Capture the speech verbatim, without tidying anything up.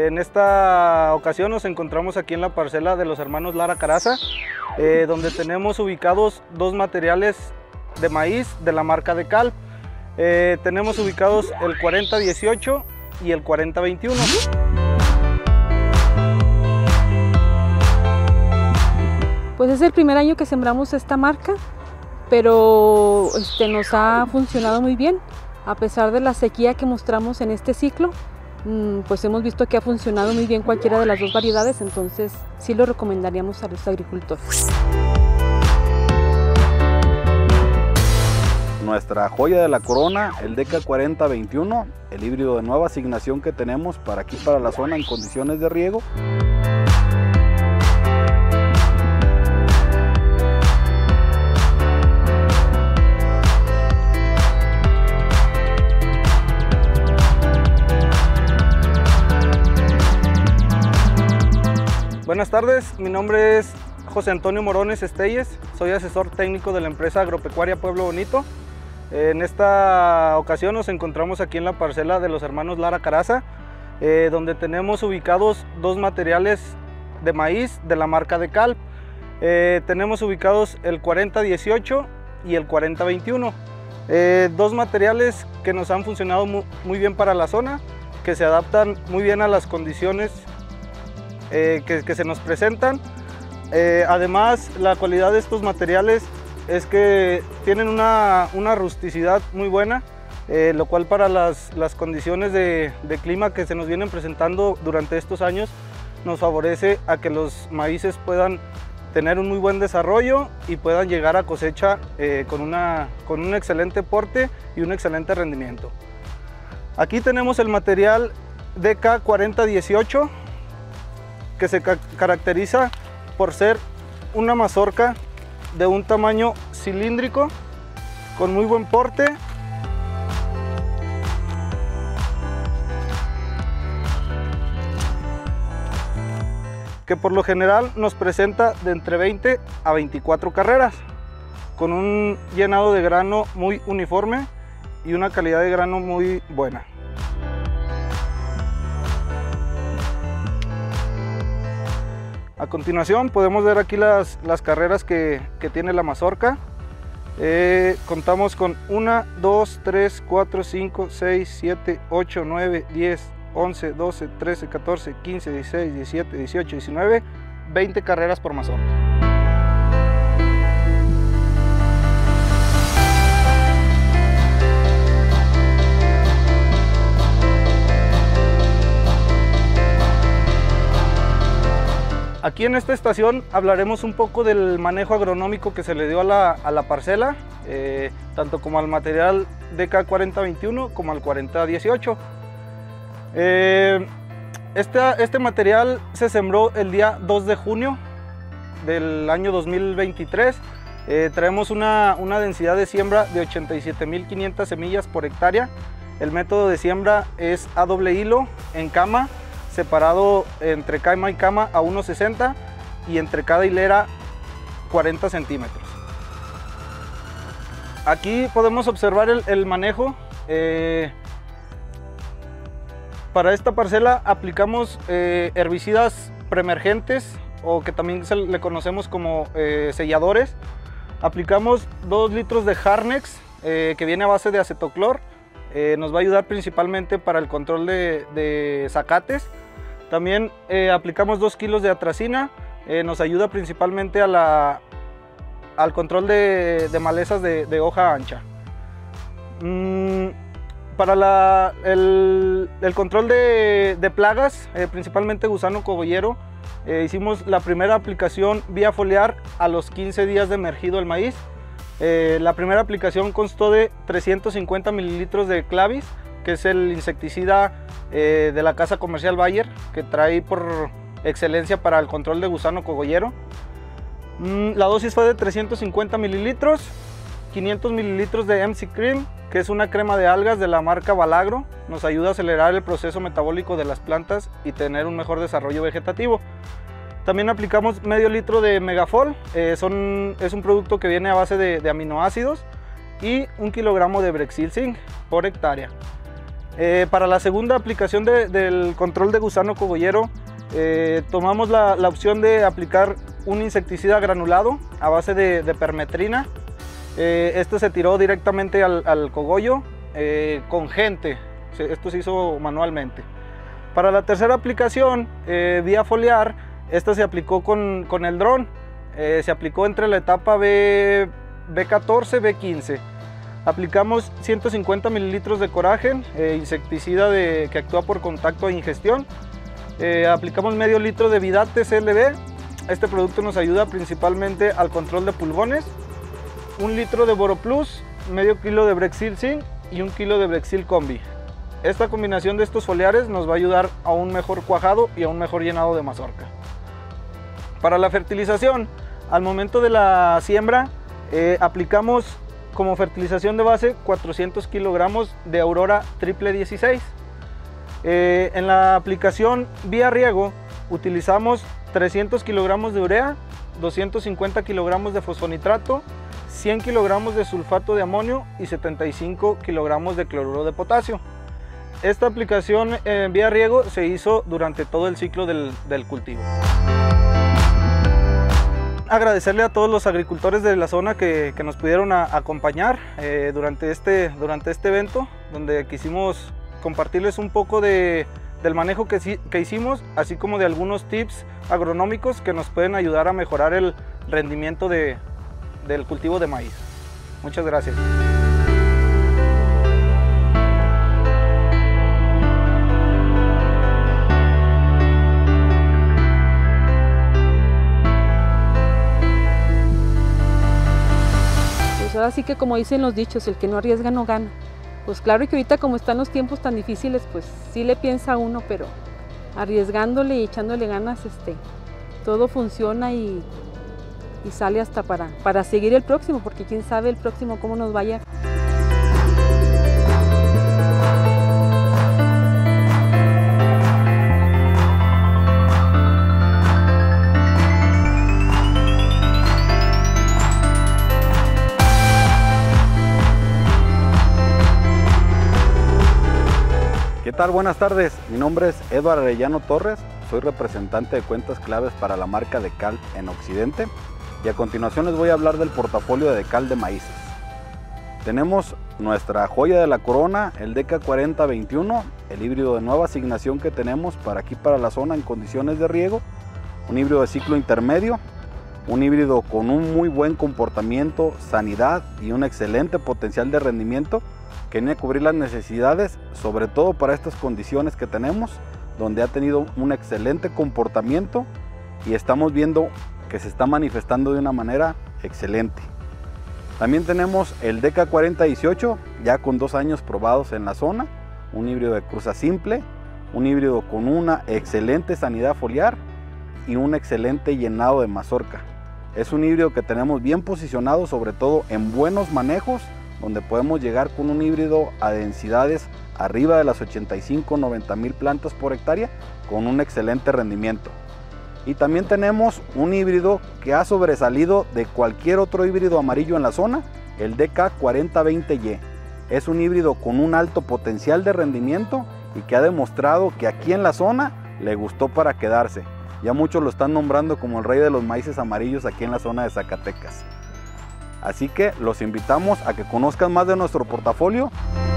En esta ocasión nos encontramos aquí en la parcela de los hermanos Lara Caraza, eh, donde tenemos ubicados dos materiales de maíz de la marca Decal. Eh, tenemos ubicados el cuarenta dieciocho y el cuarenta veintiuno. Pues es el primer año que sembramos esta marca, pero este, nos ha funcionado muy bien. A pesar de la sequía que mostramos en este ciclo, pues hemos visto que ha funcionado muy bien cualquiera de las dos variedades, entonces sí lo recomendaríamos a los agricultores. Nuestra joya de la corona, el Deca cuarenta veintiuno, el híbrido de nueva asignación que tenemos para aquí, para la zona en condiciones de riego. Buenas tardes, mi nombre es José Antonio Morones Estelles, soy asesor técnico de la empresa agropecuaria Pueblo Bonito. En esta ocasión nos encontramos aquí en la parcela de los hermanos Lara Caraza, eh, donde tenemos ubicados dos materiales de maíz de la marca Decal. Eh, tenemos ubicados el cuarenta dieciocho y el cuarenta veintiuno, eh, dos materiales que nos han funcionado muy, muy bien para la zona, que se adaptan muy bien a las condiciones Eh, que, que se nos presentan. Eh, además, la cualidad de estos materiales es que tienen una, una rusticidad muy buena, eh, lo cual para las, las condiciones de, de clima que se nos vienen presentando durante estos años nos favorece a que los maíces puedan tener un muy buen desarrollo y puedan llegar a cosecha eh, con, una, con un excelente porte y un excelente rendimiento. Aquí tenemos el material Deca cuarenta dieciocho, que se ca caracteriza por ser una mazorca de un tamaño cilíndrico con muy buen porte, que por lo general nos presenta de entre veinte a veinticuatro carreras, con un llenado de grano muy uniforme y una calidad de grano muy buena. A continuación podemos ver aquí las, las carreras que, que tiene la mazorca. Eh, contamos con uno, dos, tres, cuatro, cinco, seis, siete, ocho, nueve, diez, once, doce, trece, catorce, quince, dieciséis, diecisiete, dieciocho, diecinueve, veinte carreras por mazorca. Aquí en esta estación hablaremos un poco del manejo agronómico que se le dio a la, a la parcela, eh, tanto como al material Deca cuarenta veintiuno como al cuarenta dieciocho. Eh, este, este material se sembró el día dos de junio del año dos mil veintitrés. Eh, traemos una, una densidad de siembra de ochenta y siete mil quinientas semillas por hectárea. El método de siembra es a doble hilo en cama, separado entre cama y cama a uno sesenta y entre cada hilera cuarenta centímetros. Aquí podemos observar el, el manejo. Eh, para esta parcela aplicamos eh, herbicidas preemergentes, o que también se le conocemos como eh, selladores. Aplicamos dos litros de Harnex, eh, que viene a base de acetoclor. Eh, nos va a ayudar principalmente para el control de, de zacates. También eh, aplicamos dos kilos de atracina, eh, nos ayuda principalmente a la, al control de, de malezas de, de hoja ancha. Mm, para la, el, el control de, de plagas, eh, principalmente gusano cogollero, eh, hicimos la primera aplicación vía foliar a los quince días de emergido el maíz. Eh, la primera aplicación constó de trescientos cincuenta mililitros de Clavis, que es el insecticida eh, de la casa comercial Bayer, que trae por excelencia para el control de gusano cogollero. Mm, la dosis fue de trescientos cincuenta mililitros, quinientos mililitros de M C Cream, que es una crema de algas de la marca Valagro. Nos ayuda a acelerar el proceso metabólico de las plantas y tener un mejor desarrollo vegetativo. También aplicamos medio litro de Megafol, eh, son, es un producto que viene a base de, de aminoácidos, y un kilogramo de Brexil Zinc por hectárea. Eh, para la segunda aplicación de, del control de gusano cogollero, eh, tomamos la, la opción de aplicar un insecticida granulado a base de, de permetrina. Eh, este se tiró directamente al, al cogollo eh, con gente, esto se hizo manualmente. Para la tercera aplicación, eh, vía foliar, esta se aplicó con, con el dron, eh, se aplicó entre la etapa B, B14 y B quince. Aplicamos ciento cincuenta mililitros de Coragen, eh, insecticida de, que actúa por contacto e ingestión. Eh, aplicamos medio litro de Vidate C L B. Este producto nos ayuda principalmente al control de pulgones. Un litro de Boroplus, medio kilo de Brexil Zinc y un kilo de Brexil Combi. Esta combinación de estos foliares nos va a ayudar a un mejor cuajado y a un mejor llenado de mazorca. Para la fertilización, al momento de la siembra, eh, aplicamos como fertilización de base cuatrocientos kilogramos de Aurora triple dieciséis. Eh, en la aplicación vía riego utilizamos trescientos kilogramos de urea, doscientos cincuenta kilogramos de fosfonitrato, cien kilogramos de sulfato de amonio y setenta y cinco kilogramos de cloruro de potasio. Esta aplicación en vía riego se hizo durante todo el ciclo del, del cultivo. Agradecerle a todos los agricultores de la zona que, que nos pudieron a, acompañar eh, durante, este, durante este evento, donde quisimos compartirles un poco de, del manejo que, que hicimos, así como de algunos tips agronómicos que nos pueden ayudar a mejorar el rendimiento de, del cultivo de maíz. Muchas gracias. Ahora sí que, como dicen los dichos, el que no arriesga no gana. Pues claro que ahorita, como están los tiempos tan difíciles, pues sí le piensa uno, pero arriesgándole y echándole ganas, este, todo funciona y, y sale hasta para, para seguir el próximo, porque quién sabe el próximo cómo nos vaya. ¿Qué tal? Buenas tardes, mi nombre es Eduardo Arellano Torres, soy representante de cuentas claves para la marca Decal en Occidente y a continuación les voy a hablar del portafolio de Decal de maíces. Tenemos nuestra joya de la corona, el Deca cuarenta veintiuno, el híbrido de nueva asignación que tenemos para aquí para la zona en condiciones de riego, un híbrido de ciclo intermedio, un híbrido con un muy buen comportamiento, sanidad y un excelente potencial de rendimiento que viene a cubrir las necesidades, sobre todo para estas condiciones que tenemos, donde ha tenido un excelente comportamiento y estamos viendo que se está manifestando de una manera excelente. También tenemos el Deca cuarenta dieciocho, ya con dos años probados en la zona, un híbrido de cruza simple, un híbrido con una excelente sanidad foliar y un excelente llenado de mazorca. Es un híbrido que tenemos bien posicionado, sobre todo en buenos manejos, donde podemos llegar con un híbrido a densidades arriba de las ochenta y cinco a noventa mil plantas por hectárea con un excelente rendimiento. Y también tenemos un híbrido que ha sobresalido de cualquier otro híbrido amarillo en la zona, el Deca cuarenta veinte Y. Es un híbrido con un alto potencial de rendimiento y que ha demostrado que aquí en la zona le gustó para quedarse. Ya muchos lo están nombrando como el rey de los maíces amarillos aquí en la zona de Zacatecas. Así que los invitamos a que conozcan más de nuestro portafolio